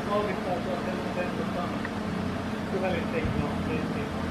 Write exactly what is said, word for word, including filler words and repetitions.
All the stuff was then then the summer. You have it take long,